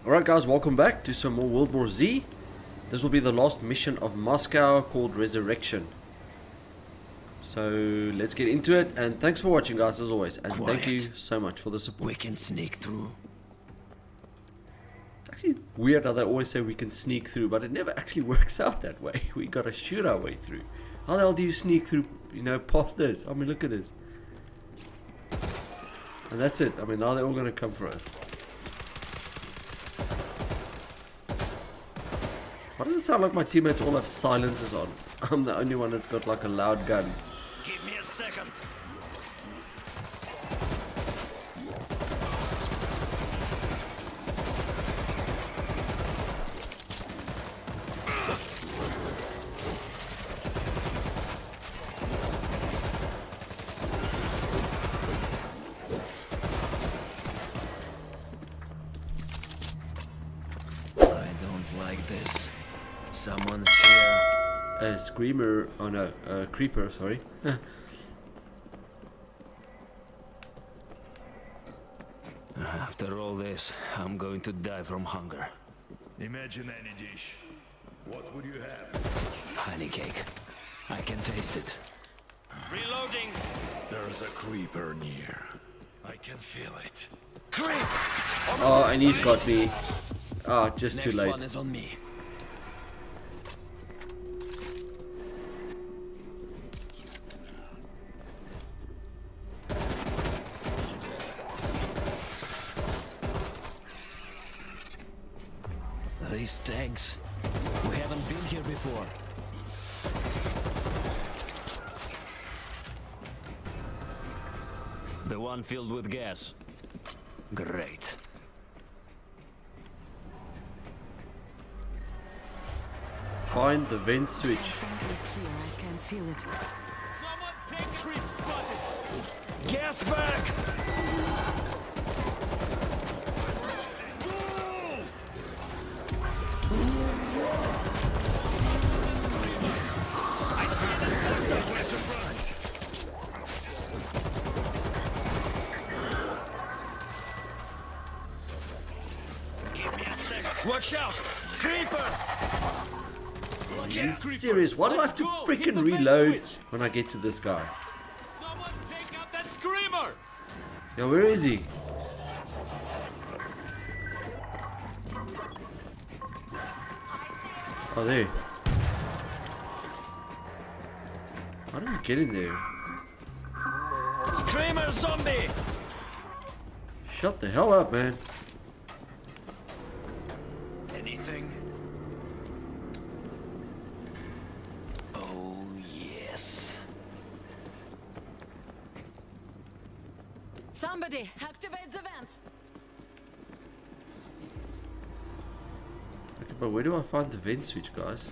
Alright guys, welcome back to some more World War Z. This will be the last mission of Moscow called Resurrection. So let's get into it, and thanks for watching guys as always, and thank you so much for the support. We can sneak through. Actually weird how they always say we can sneak through, but it never actually works out that way. We gotta shoot our way through. How the hell do you sneak through, you know, past this? I mean, look at this. And that's it. I mean, now they're all gonna come for us. Why does it sound like my teammates all have silencers on? I'm the only one that's got like a loud gun. Give me a second. I don't like this. Someone's here. A screamer, oh no, a creeper, sorry. After all this, I'm going to die from hunger. Imagine any dish. What would you have? Honey cake. I can taste it. Reloading! There's a creeper near. I can feel it. Creep! Oh, and he's got me. Ah, just Next too late. one is on me. These tanks. We haven't been here before. The one filled with gas. Great. Find the vent switch. Something is here. I can feel it. Someone take creep spotted! Gas bag! Give me a second. Watch out! Creeper! Are you serious? Why do I have to freaking reload when I get to this guy? Someone take out that screamer! Yo, where is he? Oh, there. How do we get in there? Screamer zombie! Shut the hell up, man. Anything? Oh, yes. Somebody activate the vents. Okay, but where do I find the vent switch, guys?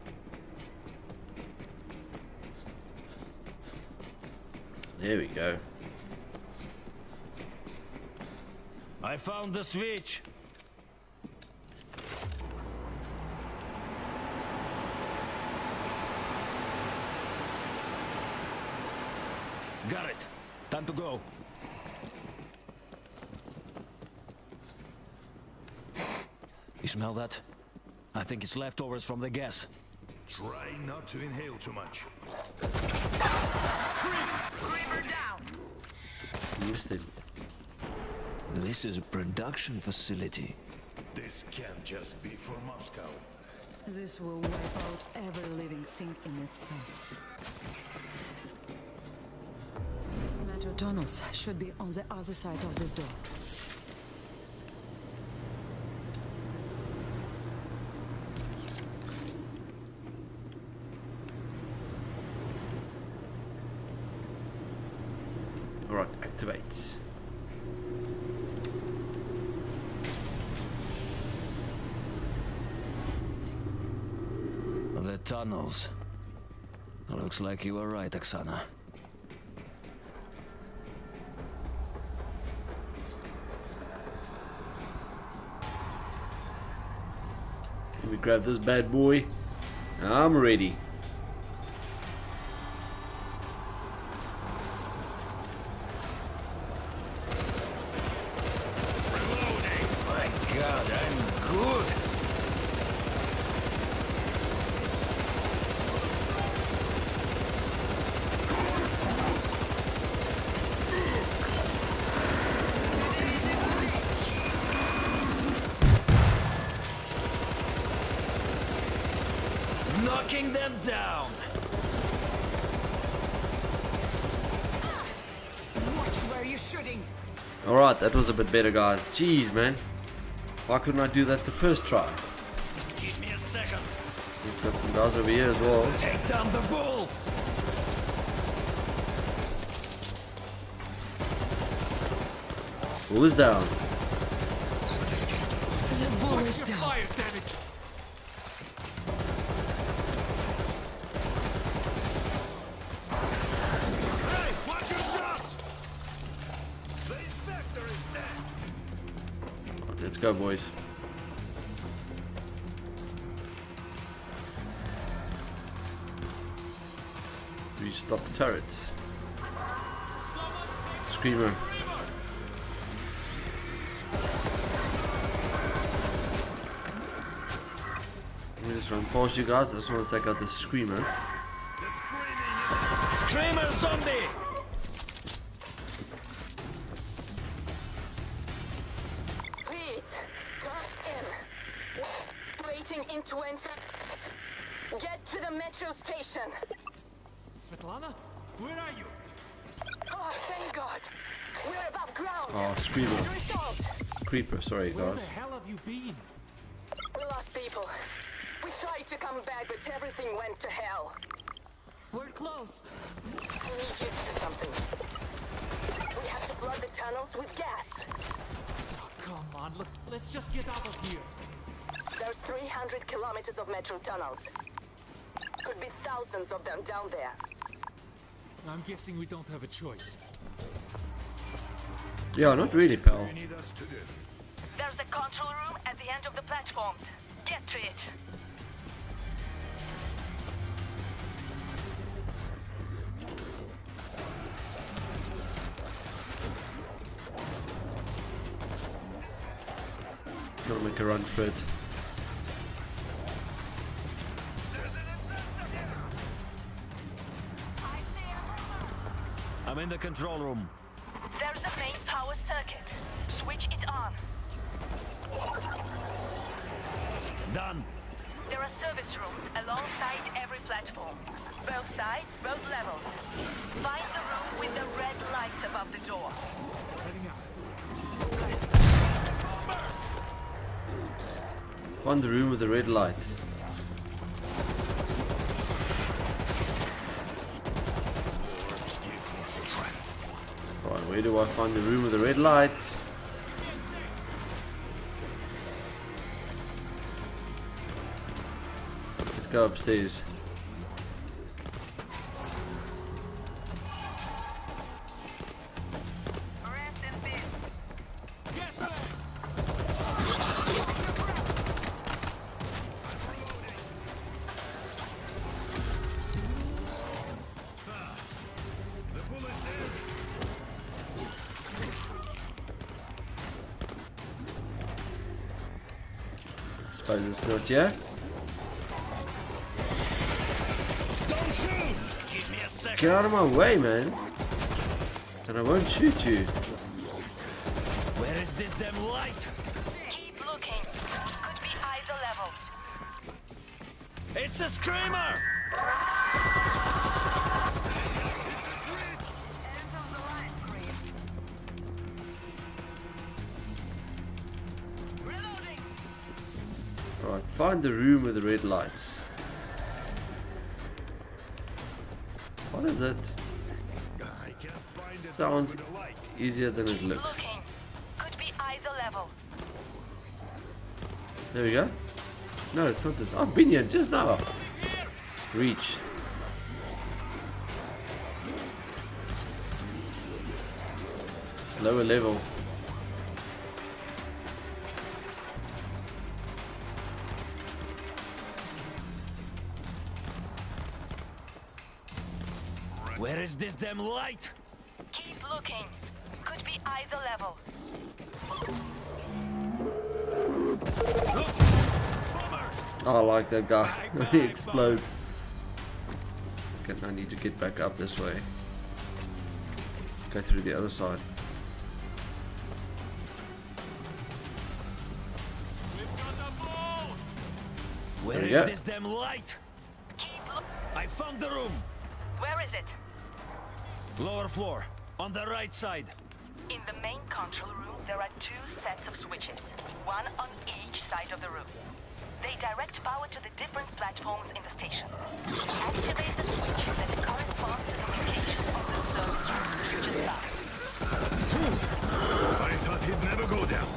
There we go. I found the switch. Got it. Time to go. You smell that? I think it's leftovers from the gas. Try not to inhale too much. Creeper down. Missed it. This is a production facility. This can't just be for Moscow. This will wipe out every living thing in this place. Metro tunnels should be on the other side of this door. Alright, activate. The tunnels. Looks like you were right, Oksana. Let me grab this bad boy. I'm ready. God, I'm good. Knocking them down. Watch where you're shooting. Alright, that was a bit better, guys. Jeez, man. Why couldn't I do that the first try? Give me a second. We've got some guys over here as well. Take down the bull. Bull is down. The bull is down. Fire, damn it. Hey, watch your shots! The inspector is dead! Let's go, boys. Restop the turrets. Screamer. Let me just run past you guys. I just want to take out the screamer. The screaming is... Screamer zombie. Please, come in. Waiting in 20. Get to the metro station. Svetlana, where are you? Oh, thank God. We're above ground. Oh, screamer. Good result. Creeper, sorry, Where guys. the hell have you been? We lost people. We tried to come back, but everything went to hell. We're close. We need you to do something. We have to flood the tunnels with gas. Oh, come on, look, let's just get out of here. There's 300 kilometers of metro tunnels. Could be thousands of them down there. I'm guessing we don't have a choice. Yeah, not really, pal. You need us to do. There's the control room at the end of the platform. Get to it. Gonna make a run for it. I'm in the control room. There's the main power circuit. Switch it on. Done. There are service rooms alongside every platform. Both sides, both levels. Find the room with the red lights above the door. Heading out. Find the room with the red light. Right, where do I find the room with the red light? Let's go upstairs. Rest in peace. Yes, man. The bull is dead! Suppose it's not here. Don't shoot! Give me a second. Get out of my way, man. And I won't shoot you. Where is this damn light? Keep looking. Could be either level. It's a screamer! Reloading. Alright, find the room with the red lights. What is it? I can't find it Sounds with the light. easier than it looks. Looking. Could be either level. There we go. No, it's not this. I've been here just now. Reach. It's lower level. Where is this damn light? Keep looking. Could be either level. Look I like that guy. He explodes. Okay, I need to get back up this way. Go through the other side. Where There we is go. this damn light? I found the room. Where is it? Lower floor, on the right side. In the main control room, there are 2 sets of switches, one on each side of the room. They direct power to the different platforms in the station. Activate the switch that corresponds to the location of the service room you just found. I thought he'd never go down.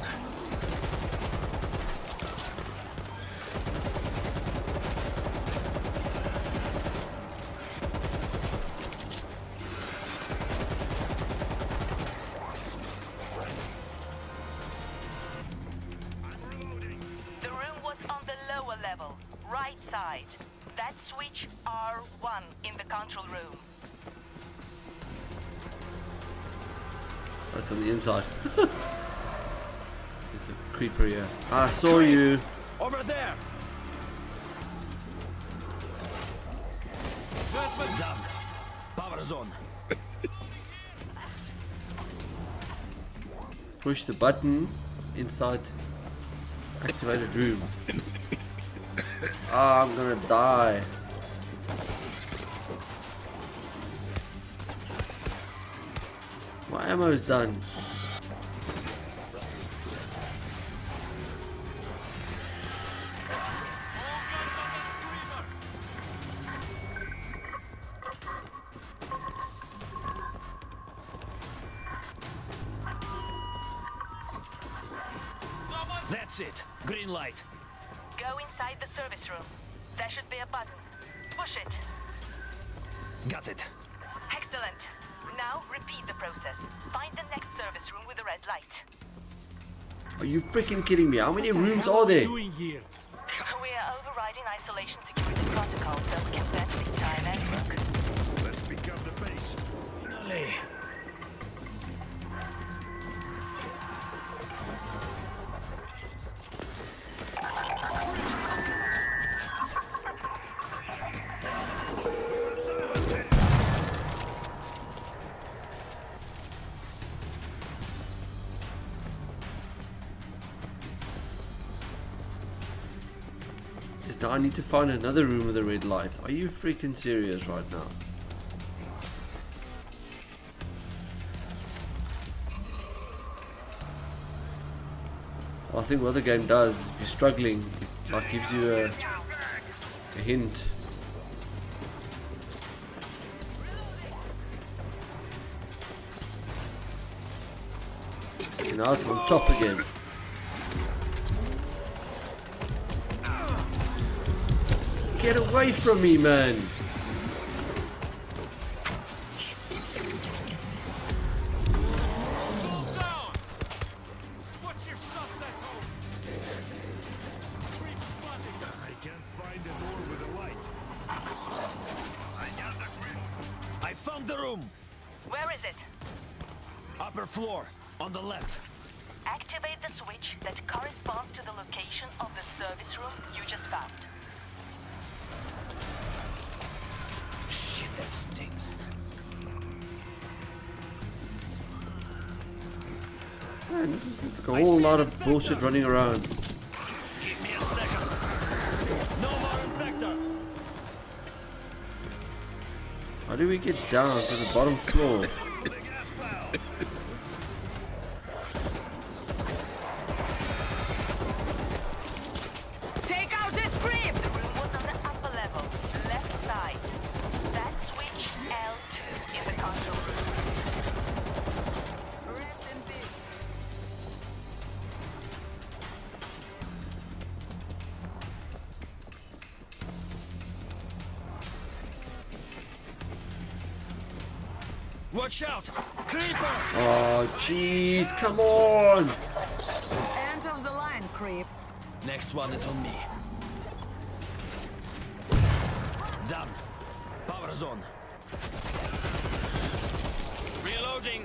The room was on the lower level, right side. That switch R1 in the control room. That's on the inside. It's a creeper here. I saw you. Over there. Basement done. Power zone. Push the button inside activated room. Ah, I'm gonna die. My ammo is done. That's it. Green light. Go inside the service room. There should be a button. Push it. Got it. Excellent. Now repeat the process. Find the next service room with a red light. Are you freaking kidding me? How many rooms are there? Doing here? We are overriding isolation security protocol so we can vent the entire network. Let's pick up the pace. Finally. Now I need to find another room with a red light. Are you freaking serious right now? I think what the game does, if you're struggling, it like gives you a hint. Now it's on top again. Get away from me, man! What's your shots, asshole? I can't find a door with a light. I got the grip. I found the room. Where is it? Upper floor, on the left. Activate the switch that corresponds to the location of the service room you just found. Shit, that stinks. Man, this is like a whole lot of bullshit running around. Give me a second. No more infector. How do we get down to the bottom floor? Take out this creep! The room was on the upper level, left side. That switch L2 in the control room. Rest in peace. Watch out! Creeper! Oh, jeez, come on! End of the line, creep. Next one is on me. Done. Power zone. Reloading.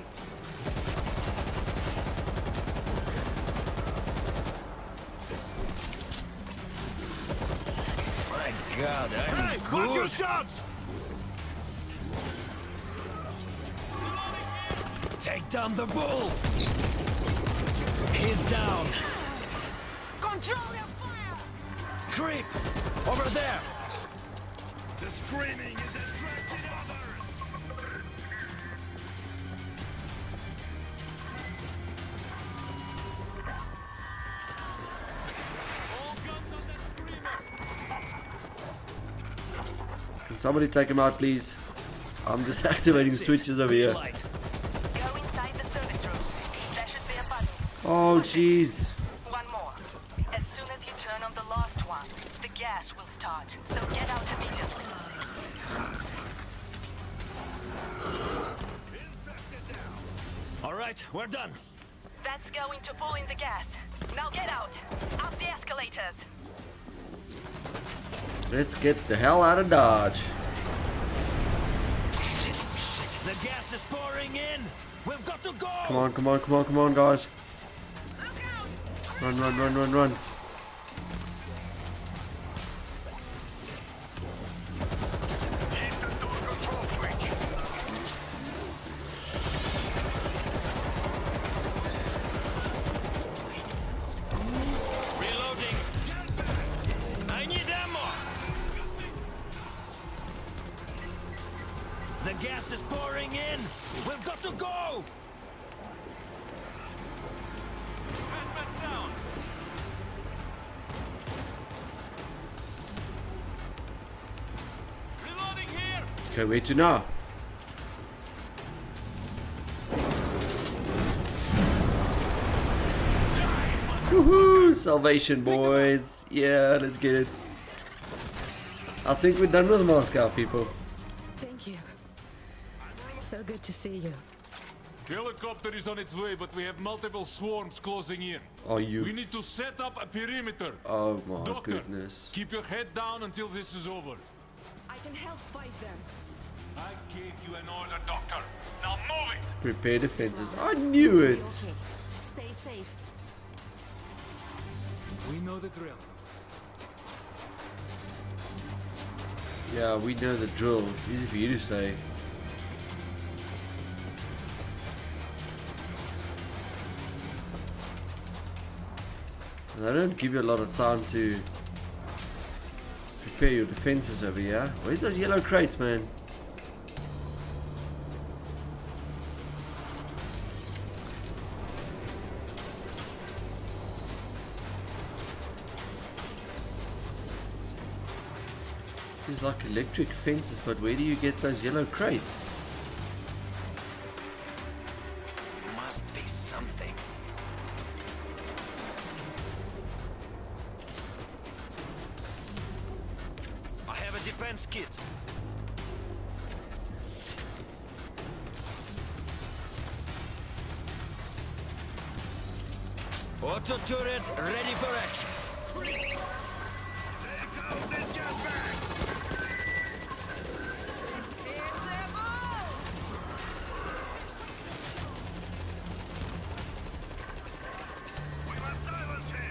God, I'm Hey, watch your good. shots! Take down the bull. He's down. Control your fire! Creep, over there. The screaming is attracting others! All guns on that screamer. Can somebody take him out, please? I'm just activating That's it. switches over Green here. light. Go inside the service room. There should be a button. Oh, jeez. One more. As soon as you turn on the last one, the gas will start. So get out immediately. All right, we're done. That's going to pull in the gas. Now get out. Up the escalators. Let's get the hell out of Dodge. Shit, shit. The gas is pouring in. We've got to go. Come on, come on, come on, come on, guys. Run, run, run, run, run. Use the door control switch. Reloading. I need ammo. The gas is pouring in. We've got to go. Back down. Reloading here. Okay, where to now? Woohoo! Salvation, boys. Yeah, let's get it. I think we're done with Moscow, people. Thank you. So good to see you. Helicopter is on its way, but we have multiple swarms closing in. Are We you? need to set up a perimeter. Oh my Doctor, goodness. keep your head down until this is over. I can help fight them. I gave you an order, Doctor. Now move it! Prepare defenses. I knew it. Okay. Stay safe. We know the drill. Yeah, we know the drill. It's easy for you to say. And I don't give you a lot of time to prepare your defenses over here. Where's those yellow crates, man? These like electric fences, but where do you get those yellow crates? Must be something. I have a defense kit. Auto turret ready for action. Take out this gas bag! We must silence him!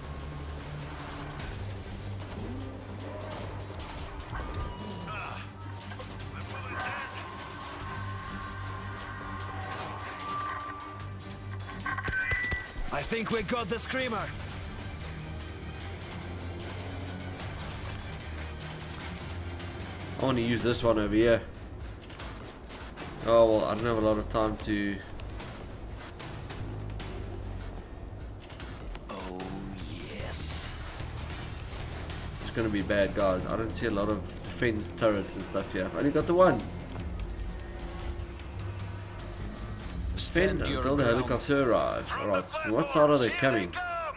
Ah, the bullet dead. I think we got the screamer. I want to use this one over here. Oh well, I don't have a lot of time to. Oh yes. It's gonna be bad, guys. I don't see a lot of defense turrets and stuff here. I've only got the one. Defend Stand your until the ground. helicopter arrives. Alright, from what side are they coming?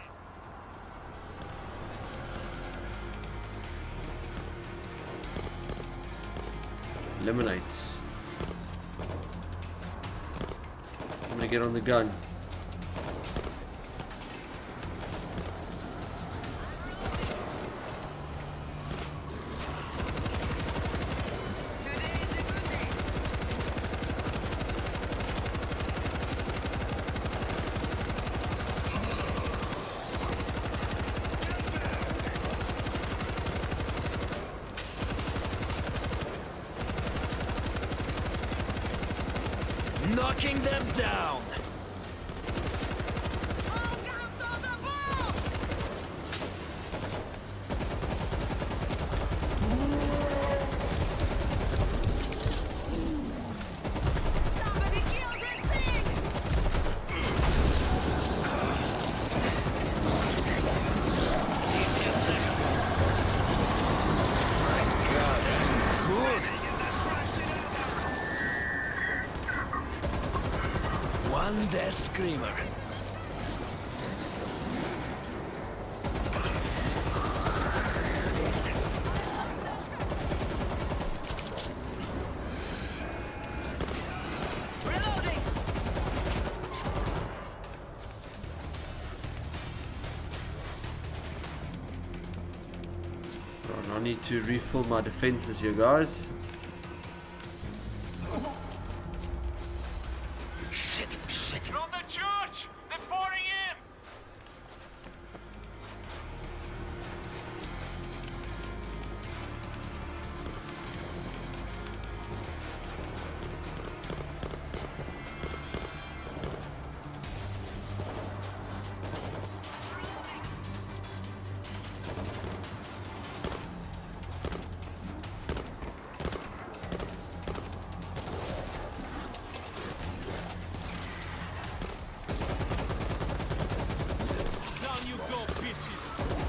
Eliminate. I'm gonna get on the gun. Knocking them down. Somebody kill this thing! One dead screamer. Reloading! Right, I need to refill my defenses here, guys. Shit, shit. From the church! They're pouring in! Down you go, bitches!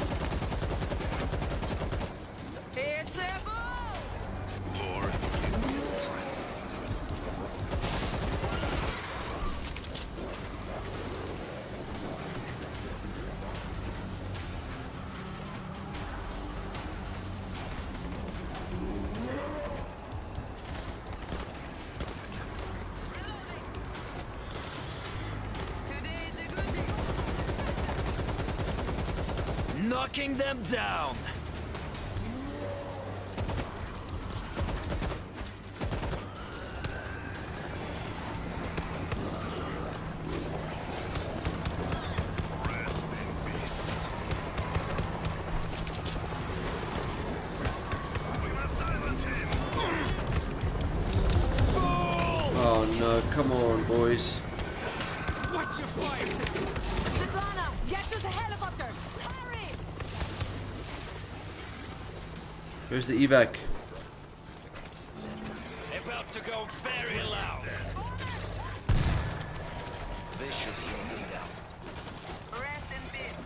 It's a ball! Today's a good day. Knocking them down. Oh no, come on, boys. Watch your fire! Svetlana, get to the helicopter! Hurry! Where's the evac? About to go very loud. This should slow them down. Rest in peace.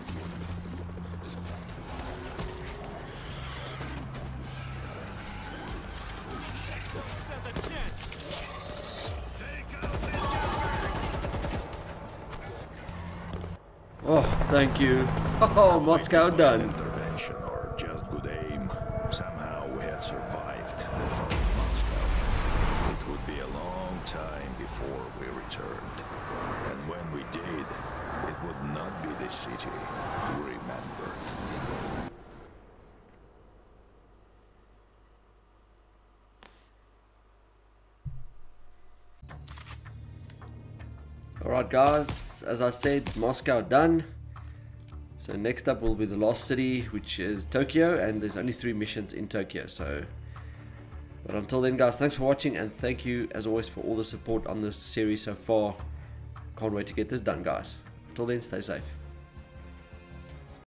Stand a chance! Oh, thank you. Oh, Moscow done. Intervention or just good aim. Somehow we had survived the fall of Moscow. It would be a long time before we returned. And when we did, it would not be the city we remember. Alright guys, as I said, Moscow done. So next up will be the last city, which is Tokyo, and there's only 3 missions in Tokyo. So, but until then guys, thanks for watching, and thank you as always for all the support on this series so far. Can't wait to get this done guys. Until then, stay safe.